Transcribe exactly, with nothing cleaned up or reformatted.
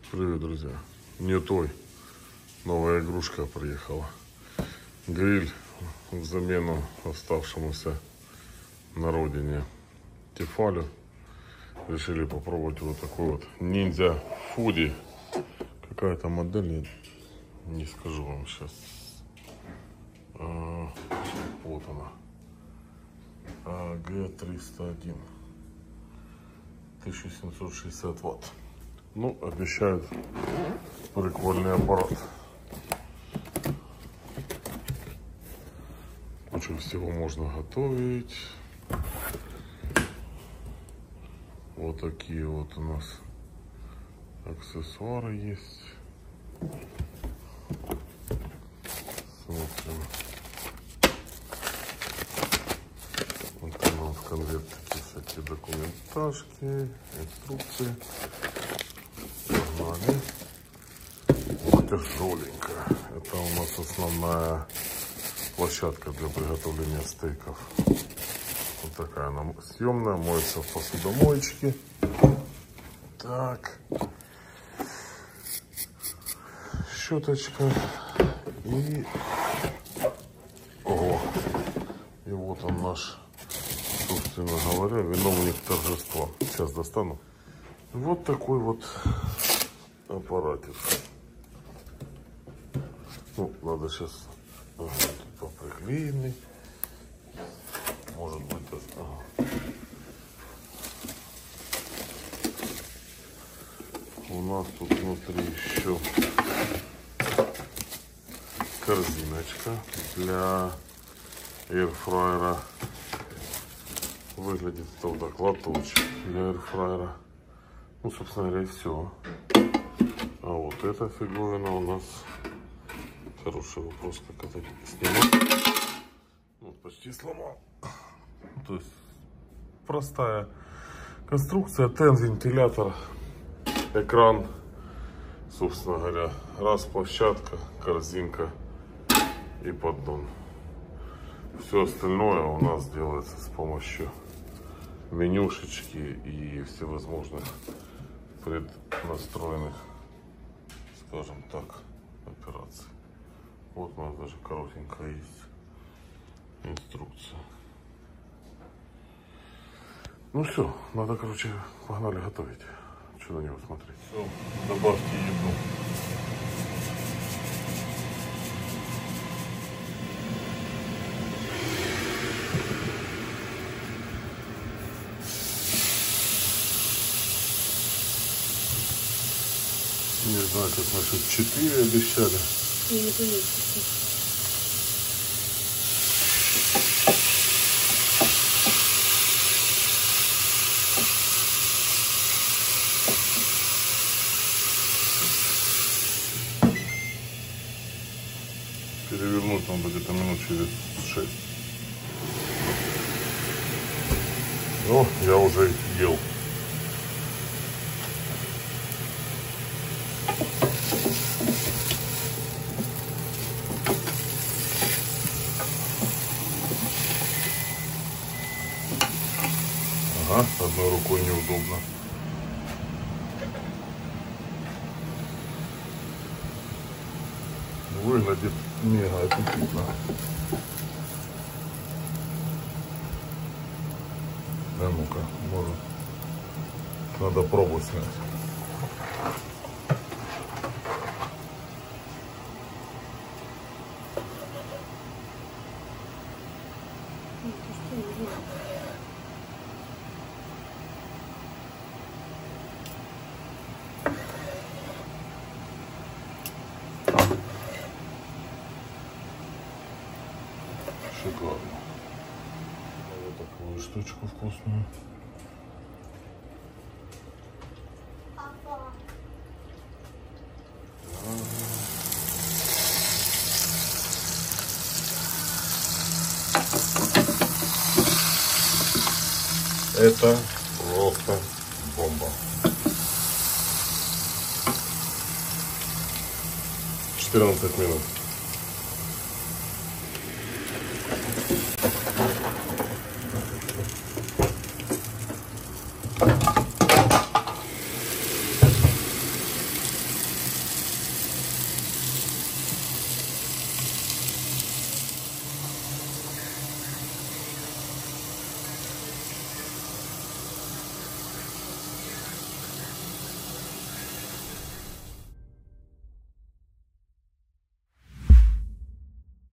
Привет, друзья. Не той. Новая игрушка приехала. Гриль в замену оставшемуся на родине Тефалю. Решили попробовать вот такой вот ниндзя фуди. Какая-то модель, я не скажу вам сейчас. А, вот она. А Г триста один. тысяча семьсот шестьдесят ватт. Ну, обещают прикольный аппарат. Очень всего можно готовить. Вот такие вот у нас аксессуары есть. Смотрим. Вот там в конвертике всякие документажки, инструкции. Погнали. Вот тяжеленько. Это у нас основная площадка для приготовления стейков. Вот такая она съемная, моется в посудомоечке. Так. Щеточка. И... Ого. И вот он наш, собственно говоря, виновник торжества. Сейчас достану. Вот такой вот аппаратик. Ну, надо сейчас ага, поприклеенный. Может быть, ага. У нас тут внутри еще корзиночка для эйрфрайера. Выглядит это вот так, лоточек для эйрфрайера. Ну, собственно говоря, и все. А вот эта фиговина у нас... Хороший вопрос, как это снимать. Вот, почти сломал. То есть простая конструкция, тен, вентилятор, экран, собственно говоря, раз площадка, корзинка и поддон. Все остальное у нас делается с помощью менюшечки и всевозможных преднастроенных, скажем так, операций. Вот у нас даже коротенькая есть инструкция. Ну все, надо, короче, погнали готовить. Что на него смотреть? Все, добавьте еду. Не знаю, как насчет четыре обещали. Я не понимаю. Перевернуть надо где-то минут через шесть. Ну, я уже ел. Ага, одной рукой неудобно. Выглядит мега аппетитно. Да ну-ка, может, надо пробу снять. Шикарно. Вот такую штучку вкусную. Это просто бомба. четырнадцать минут.